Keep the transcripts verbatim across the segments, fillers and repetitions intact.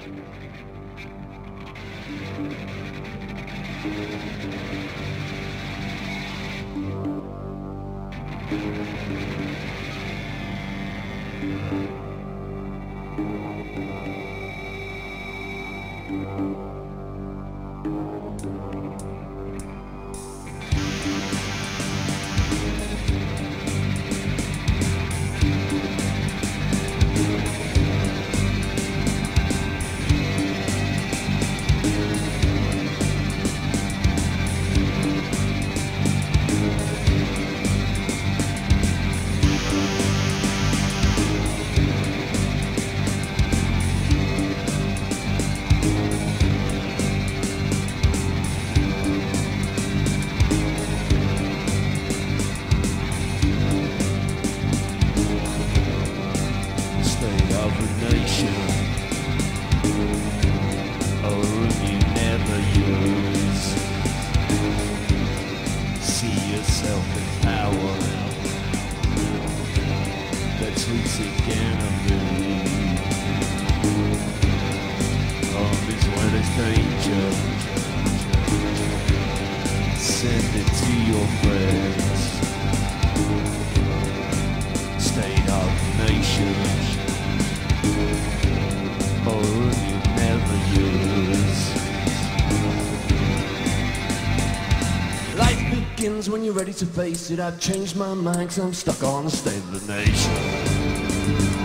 When you're ready to face it, I've changed my mind, 'cause I'm stuck on the state of the nation.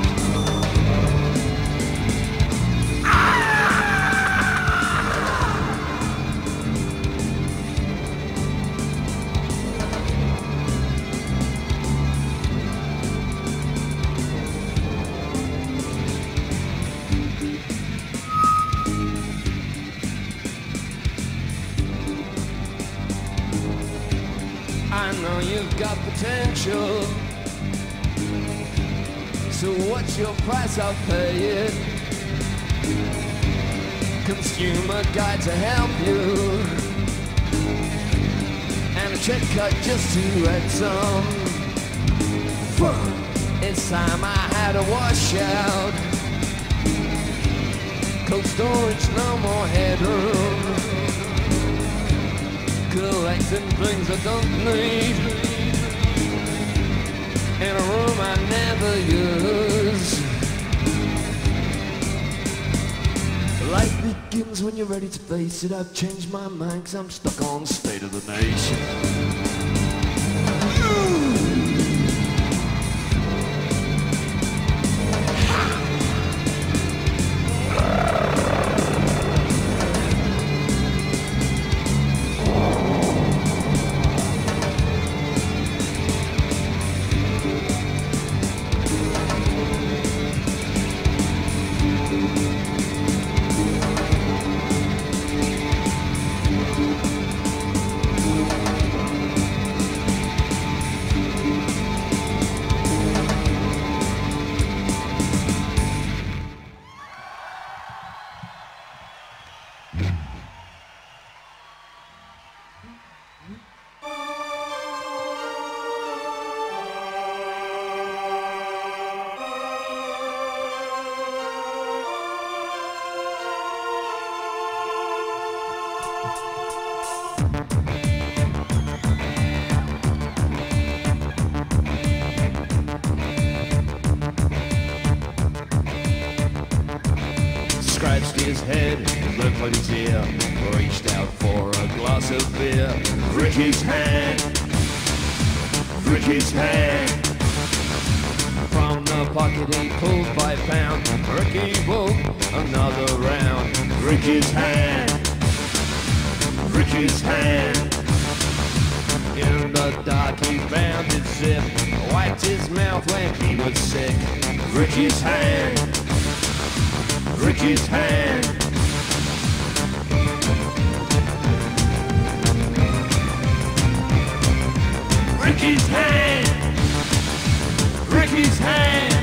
I know you've got potential, so what's your price? I'll pay it. Consumer guide to help you, and a check cut just to add some fun. It's time I had a washout. Cold storage, no more headroom. Collecting things I don't need in a room I never use. Life begins when you're ready to face it. I've changed my mind, 'cause I'm stuck on the state of the nation. Scratched his head, looked like his ear, reached out for a glass of beer. Ricky's hand, Ricky's hand. From the pocket he pulled five pound. Ricky woke another round. Ricky's hand, Ricky's hand. In the dark he found his zip, wiped his mouth when he was sick. Ricky's hand, Ricky's hand. Ricky's hand, Ricky's hand.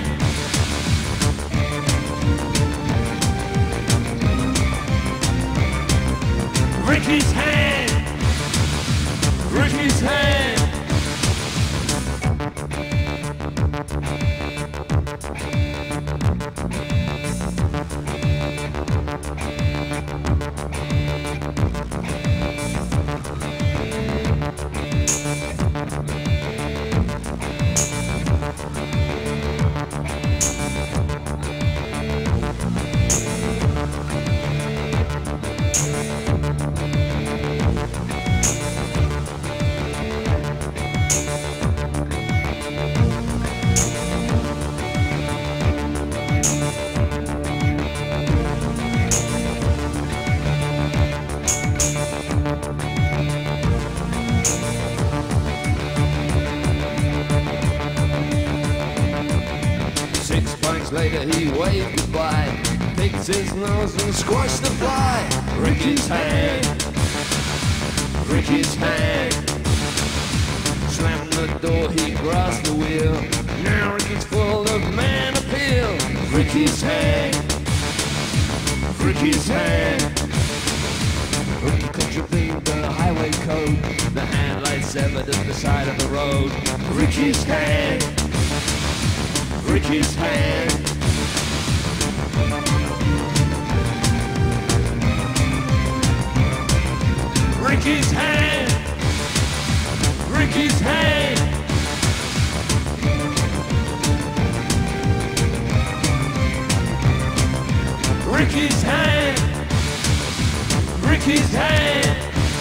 Ricky's hand, Ricky's hand. he waved goodbye, picked his nose and squashed the fly. Ricky's hand, Ricky's hand, slammed the door, he grasped the wheel. Now Ricky's full of man appeal. Ricky's hand, Ricky's hand, Ricky contravened the highway code. The hand light severed at the side of the road. Ricky's hand, Ricky's hand, Ricky's hand, Ricky's hand, Ricky's hand, Ricky's hand,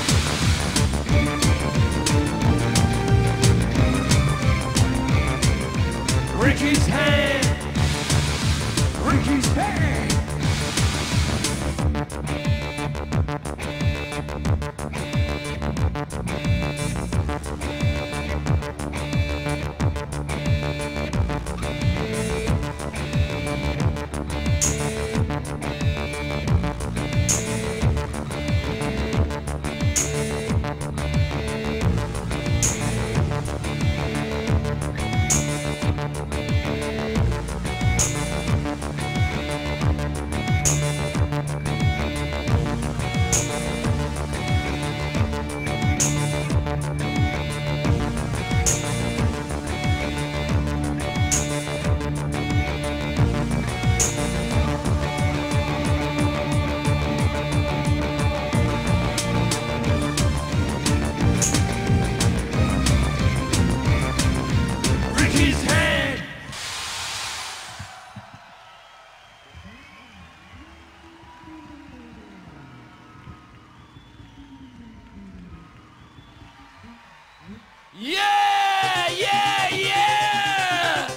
Ricky's hand, Ricky's hand. Yeah, yeah, yeah!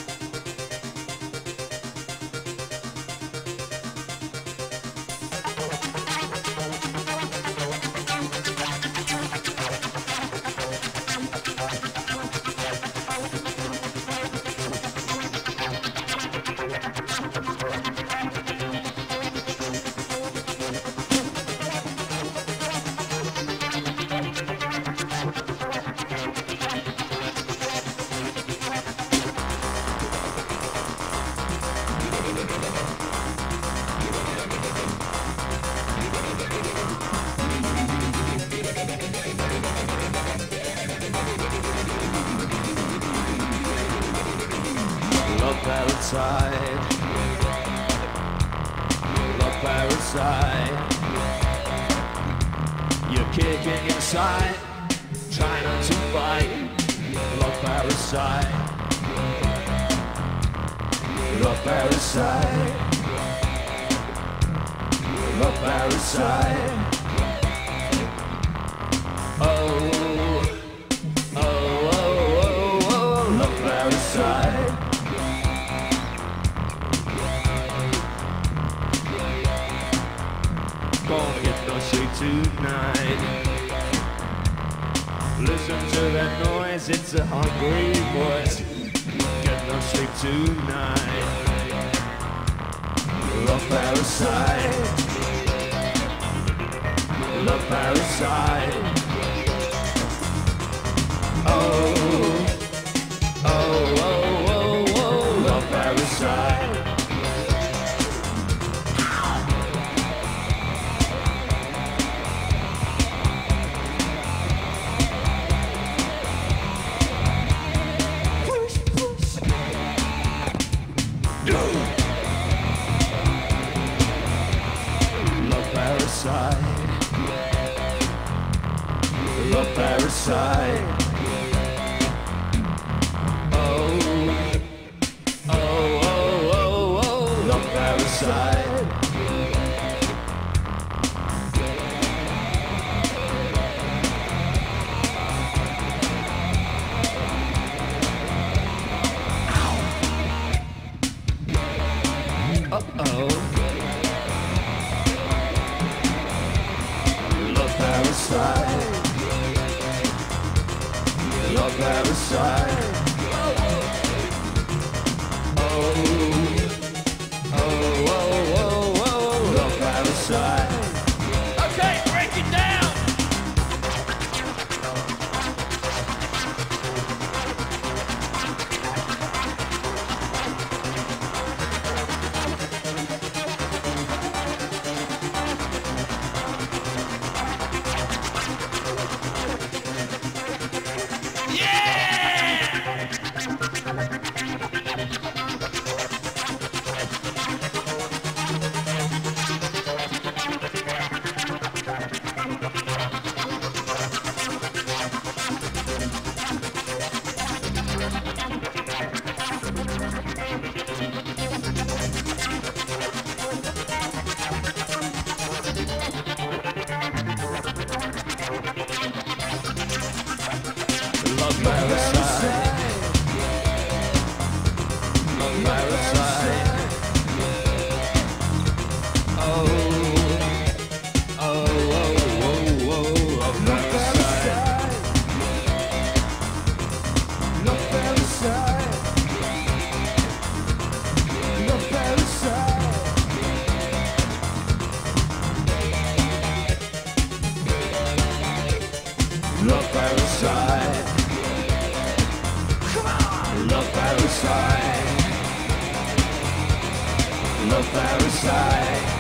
Love parasite, love parasite. You're kicking inside, trying not to fight. Love parasite, love parasite, love parasite. Oh, oh, oh, oh, oh, love parasite. Gonna get no sleep tonight. Listen to that noise, it's a hungry voice. Get no sleep tonight. Love parasite, love parasite. Oh, oh, oh, oh, oh, love parasite. Love parasite, love parasite. Oh, oh, oh, oh, oh, love parasite. Uh-oh. Love parasite, love parasite. Oh, parasite. Love parasite.